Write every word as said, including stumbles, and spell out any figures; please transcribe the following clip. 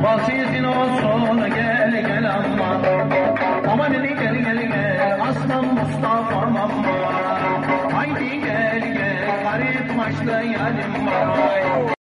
Vasiyet'in olsun gel gel aman. Aman dedi gel gel gel aslan Mustafa'm aman. Haydi gel gel garip başlı yarim var.